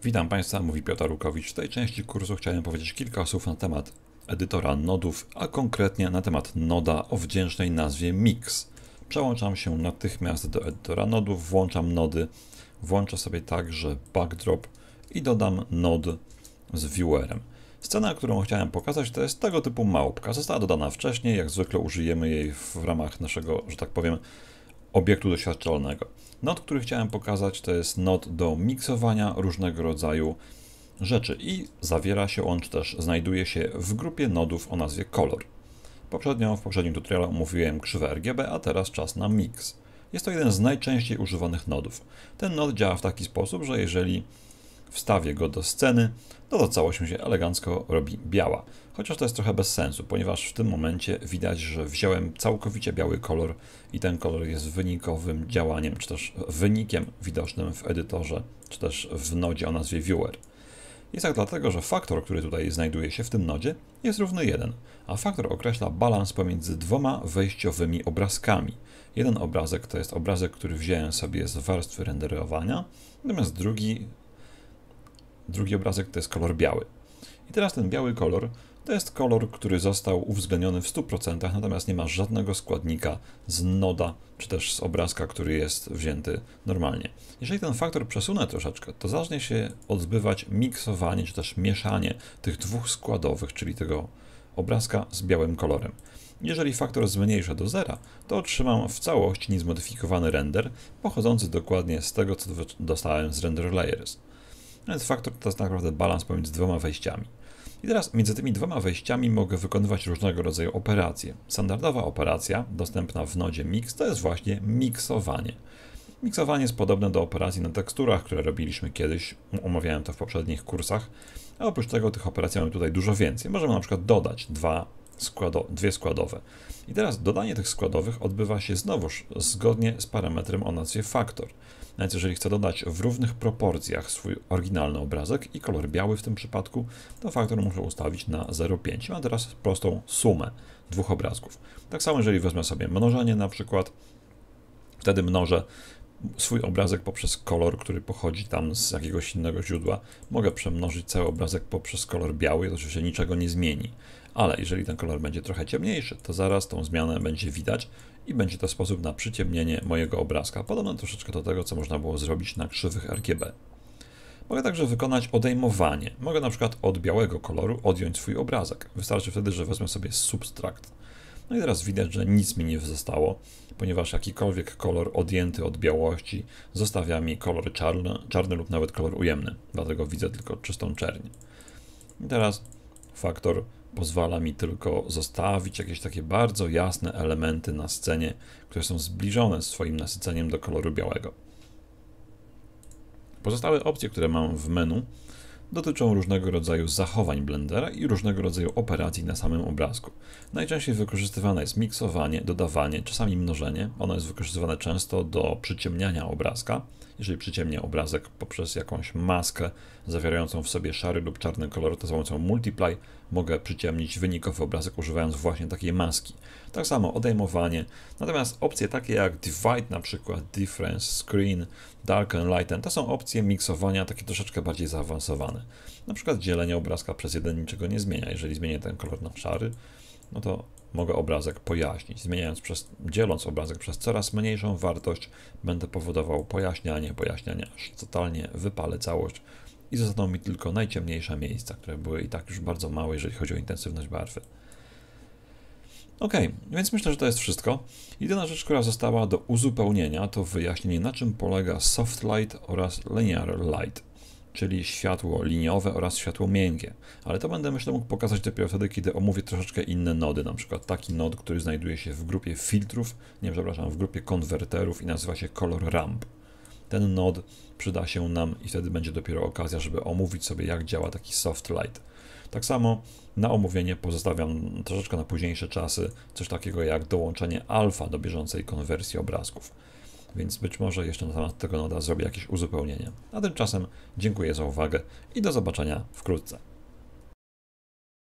Witam Państwa, mówi Piotr Rukowicz. W tej części kursu chciałem powiedzieć kilka słów na temat edytora nodów, a konkretnie na temat noda o wdzięcznej nazwie Mix. Przełączam się natychmiast do edytora nodów, włączam nody, włączę sobie także backdrop i dodam nod z viewerem. Scena, którą chciałem pokazać, to jest tego typu małpka. Została dodana wcześniej, jak zwykle użyjemy jej w ramach naszego, że tak powiem, obiektu doświadczalnego. Nod, który chciałem pokazać, to jest nod do miksowania różnego rodzaju rzeczy i zawiera się on, czy też znajduje się w grupie nodów o nazwie Color. W poprzednim tutorialu omówiłem krzywe RGB, a teraz czas na mix. Jest to jeden z najczęściej używanych nodów. Ten nod działa w taki sposób, że jeżeli wstawię go do sceny, to całość mi się elegancko robi biała. Chociaż to jest trochę bez sensu, ponieważ w tym momencie widać, że wziąłem całkowicie biały kolor i ten kolor jest wynikowym działaniem, czy też wynikiem widocznym w edytorze, czy też w nodzie o nazwie Viewer. Jest tak dlatego, że faktor, który tutaj znajduje się w tym nodzie, jest równy 1, a faktor określa balans pomiędzy dwoma wejściowymi obrazkami. Jeden obrazek to jest obrazek, który wziąłem sobie z warstwy renderowania, natomiast drugi obrazek to jest kolor biały. I teraz ten biały kolor to jest kolor, który został uwzględniony w 100%, natomiast nie ma żadnego składnika z noda, czy też z obrazka, który jest wzięty normalnie. Jeżeli ten faktor przesunę troszeczkę, to zacznie się odbywać miksowanie, czy też mieszanie tych dwóch składowych, czyli tego obrazka z białym kolorem. Jeżeli faktor zmniejszę do zera, to otrzymam w całości niezmodyfikowany render, pochodzący dokładnie z tego, co dostałem z Render Layers. Więc faktor to jest naprawdę balans pomiędzy dwoma wejściami. I teraz między tymi dwoma wejściami mogę wykonywać różnego rodzaju operacje. Standardowa operacja dostępna w nodzie Mix to jest właśnie miksowanie. Miksowanie jest podobne do operacji na teksturach, które robiliśmy kiedyś, omawiałem to w poprzednich kursach, a oprócz tego tych operacji mamy tutaj dużo więcej. Możemy na przykład dodać dwie składowe. I teraz dodanie tych składowych odbywa się znowuż zgodnie z parametrem o nazwie faktor. Więc jeżeli chcę dodać w równych proporcjach swój oryginalny obrazek i kolor biały w tym przypadku, to faktor muszę ustawić na 0,5. Mam teraz prostą sumę dwóch obrazków. Tak samo jeżeli wezmę sobie mnożenie na przykład, wtedy mnożę swój obrazek poprzez kolor, który pochodzi tam z jakiegoś innego źródła. Mogę przemnożyć cały obrazek poprzez kolor biały i to oczywiście niczego nie zmieni. Ale jeżeli ten kolor będzie trochę ciemniejszy, to zaraz tą zmianę będzie widać i będzie to sposób na przyciemnienie mojego obrazka, podobno troszeczkę do tego, co można było zrobić na krzywych RGB. Mogę także wykonać odejmowanie. Mogę na przykład od białego koloru odjąć swój obrazek. Wystarczy wtedy, że wezmę sobie substrakt. No i teraz widać, że nic mi nie zostało, ponieważ jakikolwiek kolor odjęty od białości zostawia mi kolor czarny lub nawet kolor ujemny. Dlatego widzę tylko czystą czerń. I teraz faktor pozwala mi tylko zostawić jakieś takie bardzo jasne elementy na scenie, które są zbliżone swoim nasyceniem do koloru białego. Pozostałe opcje, które mam w menu, dotyczą różnego rodzaju zachowań Blendera i różnego rodzaju operacji na samym obrazku. Najczęściej wykorzystywane jest miksowanie, dodawanie, czasami mnożenie. Ono jest wykorzystywane często do przyciemniania obrazka. Jeżeli przyciemnię obrazek poprzez jakąś maskę zawierającą w sobie szary lub czarny kolor, to za pomocą Multiply mogę przyciemnić wynikowy obrazek używając właśnie takiej maski. Tak samo odejmowanie. Natomiast opcje takie jak Divide, na przykład Difference, Screen, Darken, Lighten, to są opcje miksowania takie troszeczkę bardziej zaawansowane. Na przykład dzielenie obrazka przez jeden niczego nie zmienia. Jeżeli zmienię ten kolor na szary, no to mogę obrazek pojaśnić. Dzieląc obrazek przez coraz mniejszą wartość, będę powodował pojaśnianie, aż totalnie wypalę całość i zostaną mi tylko najciemniejsze miejsca, które były i tak już bardzo małe, jeżeli chodzi o intensywność barwy. Ok, więc myślę, że to jest wszystko. Jedyna rzecz, która została do uzupełnienia, to wyjaśnienie, na czym polega soft light oraz linear light, czyli światło liniowe oraz światło miękkie. Ale to będę, myślę, mógł pokazać dopiero wtedy, kiedy omówię troszeczkę inne nody, na przykład taki nod, który znajduje się w grupie filtrów, w grupie konwerterów i nazywa się Color Ramp. Ten nod przyda się nam i wtedy będzie dopiero okazja, żeby omówić sobie, jak działa taki soft light. Tak samo na omówienie pozostawiam troszeczkę na późniejsze czasy coś takiego jak dołączenie alfa do bieżącej konwersji obrazków. Więc być może jeszcze na temat tego noda zrobię jakieś uzupełnienie. A tymczasem dziękuję za uwagę i do zobaczenia wkrótce.